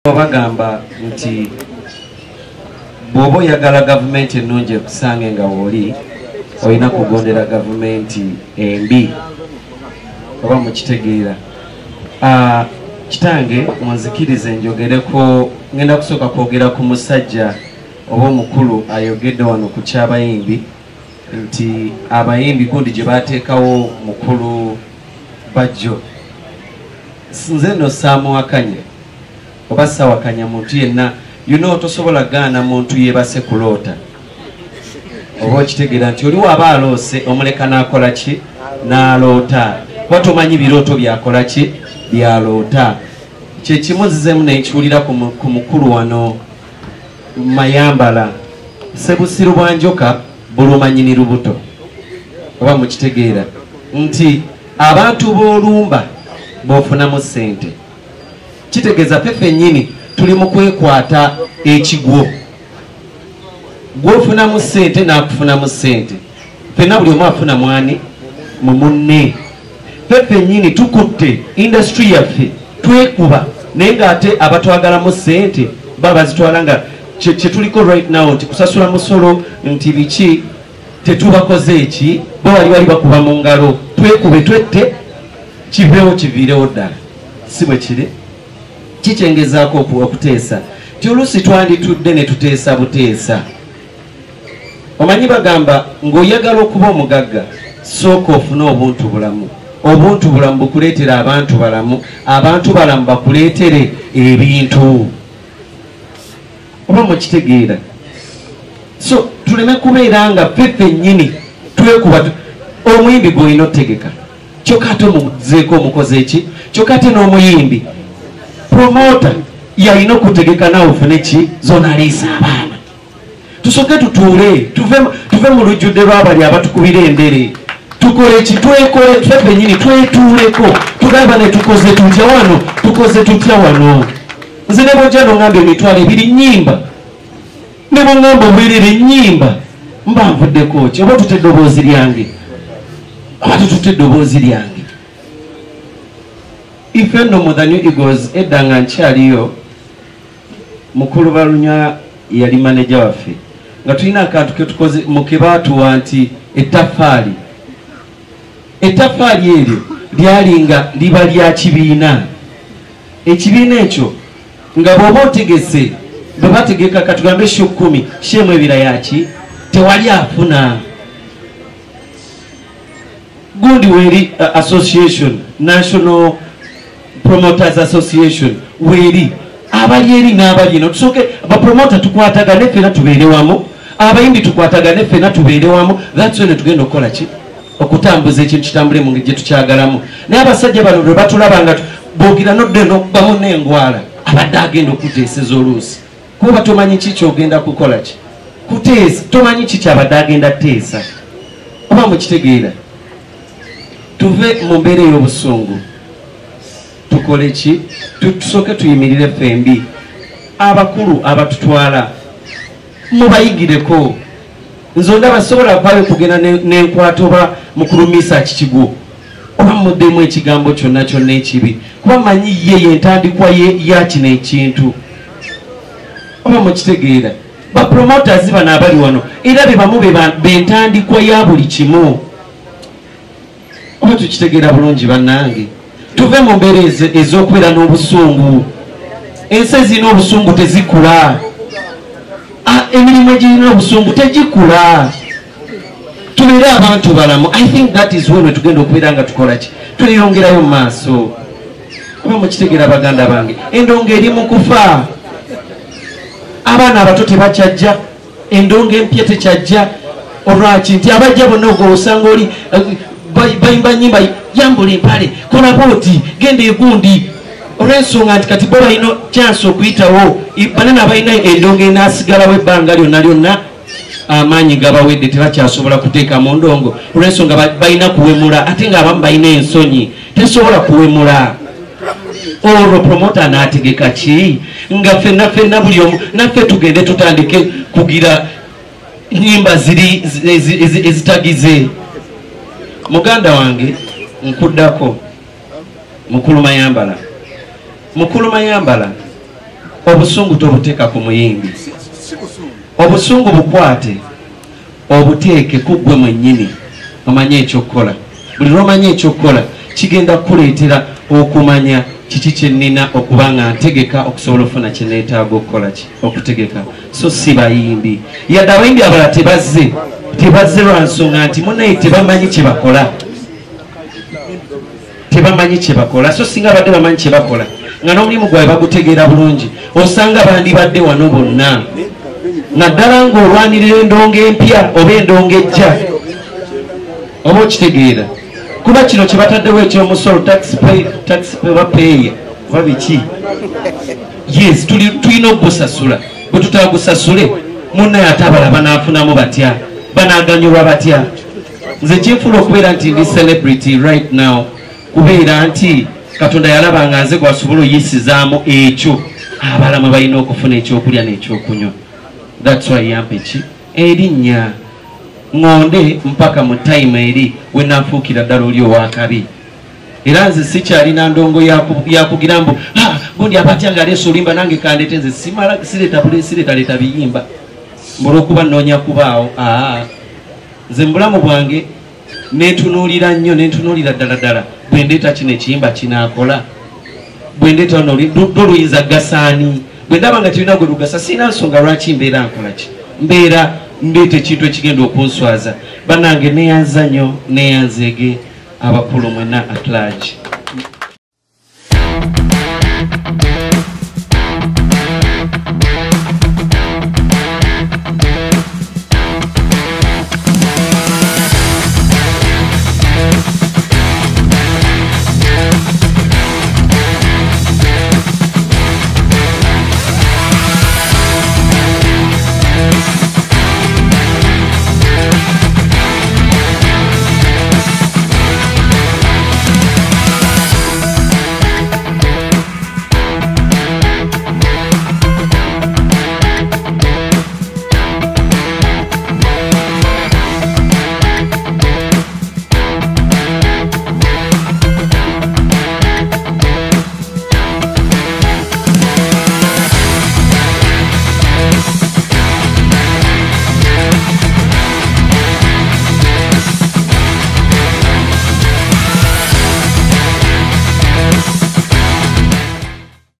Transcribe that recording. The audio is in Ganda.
bagamba nti bw'oba oyagala gavumenti ennungi ekusange nga woli olina kugondera gavumenti embi oba mukitegeera. Kitange munzikirize njogereko, ngenda kusooka kwogera ku musajja oba omukulu ayogedde wano ku ky'abayimbi nti abayimbi gundi gye baateekawo mukulu Bajjo. Nze nno saamuwakanya oba saawakanya muntu yenna, tosobola gaana muntu yeebase kuloota oba okitegeera nti oliwo aba aloose omuleka n'akola ki n'aloota, kuba tomanyi birooto byakola ki byaloota. Kyekimu nzizemu nekiwulira ku mukulu wano Mayambala, Sebusiru bwa Njoka bulumanyini lubuto oba mukitegeera nti abantu b'olumba b'ofunamu ssente. Kitegeeza ffe nnyini tuli mu kwekwata ekigwo, gw'ofunamu ssente n'akufunamu ssente, ffenna buli omu afuna mwani mu munne. Ffe nnyini tukutte industry yaffe twekuba, naye ng'ate abatwagalamu ssente baba bazitwala nga kyetuliko right now nti kusasula musolo nti biki tetubakoze eki, bo wali bakuba mu ngalo, twekube twette kiveewo kiviirewo ddala. Si bwe kiri kikyengezaako okuteesa ti oluusi twanditudde ne tuteesa buteesa. Omanyi bagamba ng'oyagala okuba omugagga sooka ofune obuntu bulamu. Obuntu bulamu bukuleetera abantu balamu, abantu balamu bakuleetere ebintu. Oba mukitegeera. So tuleme kubeera nga ffe nnyini twekuba omuyimbi gw'olina otegeka kyokka ate omuzeeko omukoze eki, kyokka ate n'omuyimbi promota yalina okutegeka naawe ofune ki zona aliisa abaana. Tusooke tutuule tuve mu lujjudde lw'abali abatukubira endere, tukole ki twekole ffe nnyini twetuuleko tugamba ne tukoze tutya wano tukoze tutya wano. Nze ne bw'ojja ngamba emitwalo ebiri nnyimba, ne bw'ongamba obwerere nnyimba, mba nvuddeko ki oba tutte eddoboozi lyange oba tututte eddoboozi lyange. Ife nno mu the New Eagles edda nga nkyaliyo, mukulu Balunya yali maneja waffe, nga tulina akantu ke tukoze mu ke baatuwa nti ettaffaali eryo lyali nga liba lya kibiina. Ekibiina ekyo nga bw'oba otegese bwe bategeka katugambe sho 10 shemu ebira yaki tewali afuna. Gundi weri association, National Promoters Association weri abali eri n'abali eno, tusooke bapromota tukwatagane ffenna tubeere wamu, abayimbi tukwatagane ffenna tubeere wamu. That's when tugenda okukola ki okutambuza ekintu kitambule mu ngeri gye tukyagalamu. Naye abasajja bano lwe batulaba nga boogera nodde n'okubamu n'engwala, abadde agenda okuteeseza oluusi, kuba tomanyi ki kyogenda kukola ki kuteesa, tomanyi ki kyabadde agenda teesa. Oba mukitegeera, tuve mu mbeera ey'obusungu tukole ki tusooke tuyimirire ffembi. Abakulu abatutwala mubayigireko. Nze ndaba sobola kuvaayo kugenda n'enkwata oba mukulumisa kikigo oba muddemu ekigambo kyonna kyonna ekibi, kuba manyi ye yentandikwa ya kino ekintu. Oba mukitegeera, bapromoters bano abali wano era be bamu bentandikwa ya buli kimu. Oba tukitegeera bulungi bannange, tuve mu mbeera ez'okubeera n'obusungu. Ensi ezirina obusungu tezikula, emirimu egirina obusungu tegikula. Tubeere abantu balamu. I think that is when tugenda okubeera nga tukola ki tweyongerayo mu maaso. Oba mukitegeera baganda bange, endongo eri mu kufa. Abaana abato tebakyajja, endongo empya tekyajja. Olwaki nti abajja bonna ogwosanga oli bayimba nnyimba yambula empale kola booti genda egundi, olw'ensonga nti kati bo balina chance okuyitawo, banana balina endongo enaasigalawo ebbanga lyonna lyonna, amaanyi gabawedde tebakyasobola kuteeka mu ndongo, olw'ensonga balina kuwemula, ate ng'abamu balina ensonyi tesobola kuwemula. Olwo promota n'ategeka ki nga ffenna buli omu naffe tugende tutandike kugira nnyimba ezitagize. Muganda wange nkuddako Mukulu Mayambala. obusungu tobuteeka ku muyimbi obusungu bukwate obuteeke ku ggwe mwennyini omanye ekyokukola buli lwomanya ekyokukola kigenda kukuleetera okumanya kiki kyennina okuba nga ntegeka okusobola okufuna kye neetaaga okukola ki okutegeka so si bayimbi yadde abayimbi abalala tebazze lwa nsonga nti munaye tebamanyi kye bakola so singa badde bamanyi kye bakola nga n'omulimu gwabwe bagutegeera bulungi osanga bandibadde wano bonna naddala ng'olwanirira endongo empya oba endongo ejja oba okitegeera kuba kino kye bataddewo ekyomusolo taxpayer oba biki yes tulina okugusasula bwe tutagusasule munnaye ate abala banaafunamu batya banaaganyulwa batya nze kinfula okubeera nti ndi celebrity right now kubeera nti katonda yalaba nga nze gwasobola oyisizaamu ekyo abalamu balina okufuna ekyokulya n'ekyokunywa that's why yampa eki erinnya ngonde mpaka mu time eri we nafuukira ddala oli owakabi era nze sikyalina ndongo yakugira mbu gundi abatya nga aleesa olimba nange kandete nze sireeta biyimba mbulwokuba nnoonya kubaawo nze mu bulamu bwange netunuulira nnyo netunuulira ddala bwe ndeeta kino ekiyimba kinaakola bwe ndeeta doluyinza gasaani bwe ndaba nga tirina gwe lugasa sirina nsonga lwaki mbeera nkolaki mbeera ndeeta ekintu ekigenda okunswaza bannange neyanza nnyo neyanzeege abakulu mwenna at large